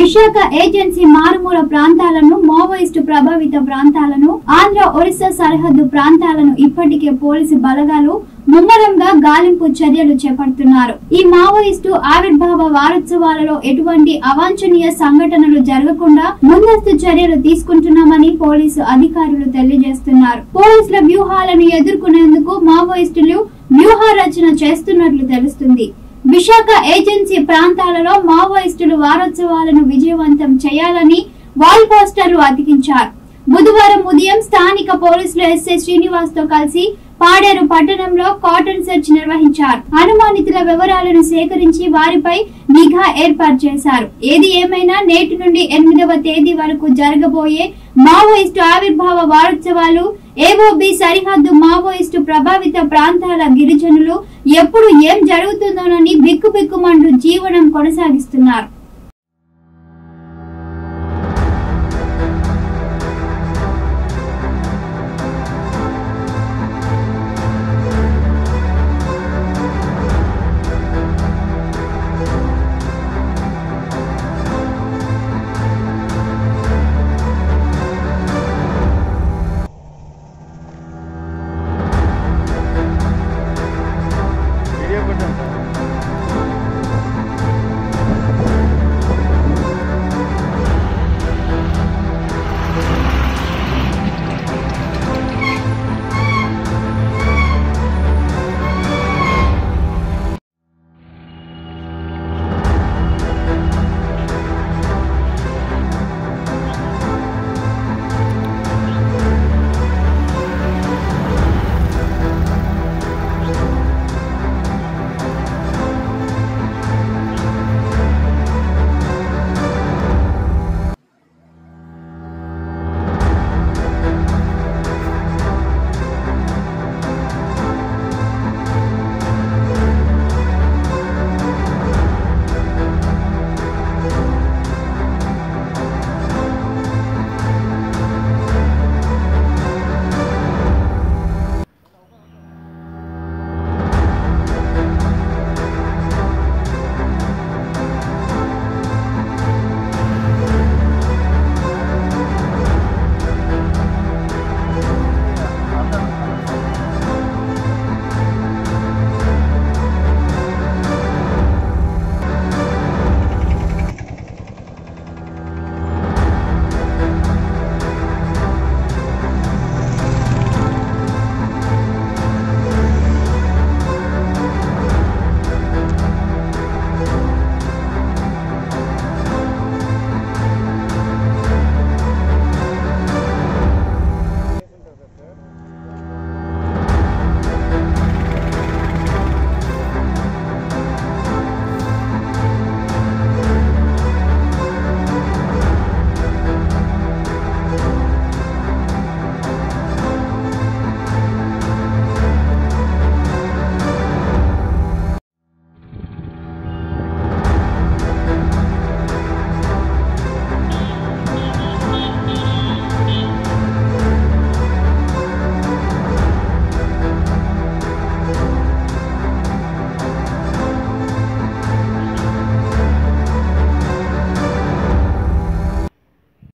Visakha agency మారుమూల ప్రాంతాలను, Maoist ప్రభావిత ప్రాంతాలను, ఆంధ్ర ఒరిస్సా సరిహద్దు ప్రాంతాలను ఇప్పటికే పోలీసు బలగాలు ముమ్మరంగా గాలింపు చర్యలు చేపడుతున్నారు. ఈ మావోయిస్టు ఆవిర్భావ వారోత్సవాలలో ఎటువంటి అవాంఛనీయ సంఘటనలు జరగకుండా ముందస్తు చర్యలు తీసుకుంటున్నామని పోలీసు అధికారులు తెలియజేస్తున్నారు. పోలీసుల వ్యూహాలను ఎదుర్కొనేందుకు మావోయిస్టులు వ్యూహ రచన చేస్తున్నట్లు తెలుస్తుంది. విశాఖ ఏజెన్సీ ప్రాంతాలలో మావోయిస్టులు వారోత్సవాలను విజయవంతం చేయాలని వాల్ పోస్టర్లు అతికించారు. బుధవారం ఉదయం స్థానిక పోలీసులు ఎస్ఐ శ్రీనివాస్ తో కలిసి పాడేరు పట్టణంలో కాటన్ సెర్చ్ నిర్వహించారు. అనుమానితుల వివరాలను సేకరించి వారిపై నిఘా ఏర్పాటు చేశారు. ఏది ఏమైనా నేటి నుండి 8వ తేదీ వరకు జరగబోయే మావోయిస్టు ఆవిర్భావ వారోత్సవాలు ఏఓబి సరిహద్దు మావోయిస్టు ప్రభావిత ప్రాంతాల గిరిజనులు ఎప్పుడు ఏం జరుగుతుందోనని బిక్కుబిక్కుమంటూ జీవనం కొనసాగిస్తున్నారు.